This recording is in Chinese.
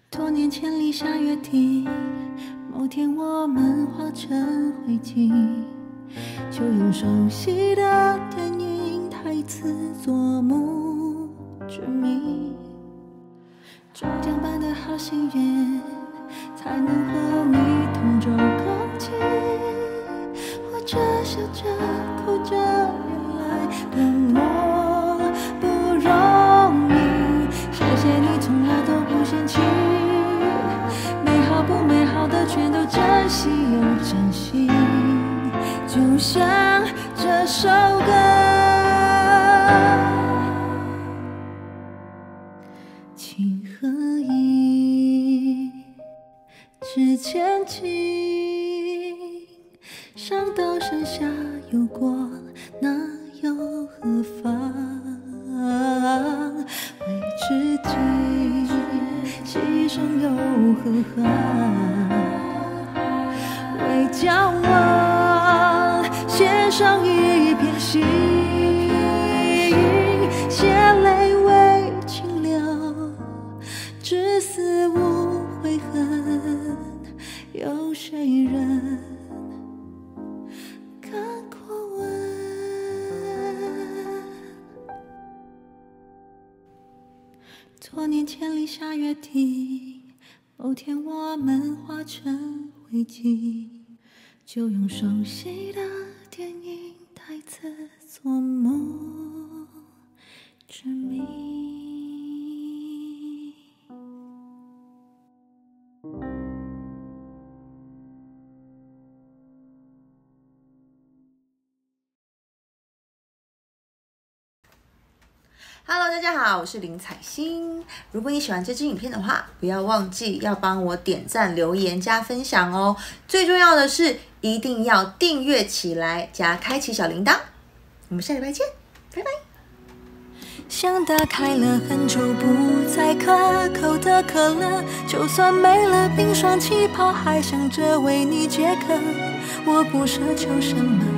多年前立下约定，某天我们化成灰烬，就用熟悉的电影台词做墓志铭。中奖般的好幸运，才能和你同舟共济，或者笑着哭着，原来的我不容易。谢谢你从来都不嫌弃，美好不美好的全都珍惜又珍惜，就像这首歌，情和义只牵情，上到山下有过，那又何妨？为知己牺牲又何憾？为交往献上一片心，血泪为情流，至死无悔恨，有谁人看过问？多年前立下约定，某天我们化成灰烬，就用熟悉的电影台词做墓志铭。 Hello， 大家好，我是林采欣。如果你喜欢这支影片的话，不要忘记要帮我点赞、留言、加分享哦。最重要的是，一定要订阅起来，加开启小铃铛。我们下礼拜见，拜拜。 想打开了很久不再可口的可乐，就算没了冰霜气泡，还想着为你解渴。我不奢求什么，